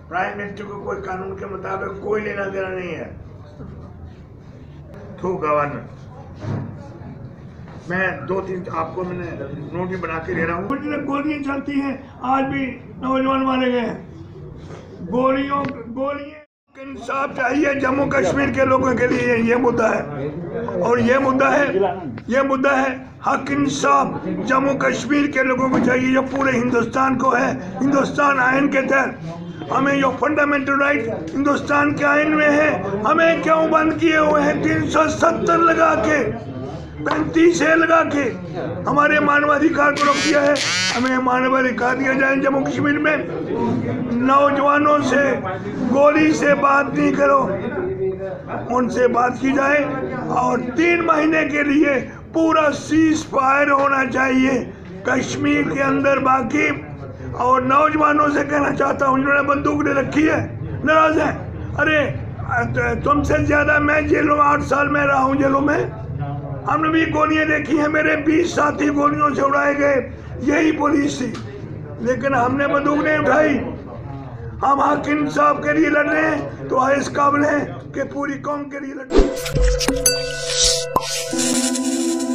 Prime minister को कोई कानून के मुताबिक कोई लेना देना नहीं है। तो गवर्नर, मैं 2-3 आपको मैंने नोट भी बना के दे रहा हूँ। गोलियां चलती हैं, आज भी नौजवान मारे गए हैं। गोलियां इंसाफ चाहिए जम्मू कश्मीर के लोगों के लिए, ये मुद्दा है। और ये मुद्दा है हक इंसाफ जम्मू कश्मीर के लोगों को चाहिए, जो पूरे हिंदुस्तान को है। हिंदुस्तान आइन के तहत हमें जो फंडामेंटल राइट हिंदुस्तान के आइन में है, हमें क्यों बंद किए हुए हैं? 370 लगा के, 35 लगा के हमारे मानवाधिकार को रोक दिया है। हमें मानवाधिकार दिया जाए। जम्मू कश्मीर में नौजवानों से गोली से बात नहीं करो, उनसे बात की जाए। और 3 महीने के लिए पूरा सीज़फायर होना चाहिए कश्मीर के अंदर। बाकी और नौजवानों से कहना चाहता हूँ, जिन्होंने बंदूक ले रखी है, नाराज है। अरे तुमसे ज्यादा मैं जेलों में 8 साल में रहा हूँ। जेलों में हमने भी गोलियां देखी हैं, मेरे 20 साथी गोलियों से उड़ाए गए, यही पुलिस थी। लेकिन हमने बंदूक नहीं उठाई। हम हक इंसाफ के लिए लड़ रहे हैं, तो इस काबिल हैं कि पूरी कौम के लिए लड़ रहे हैं।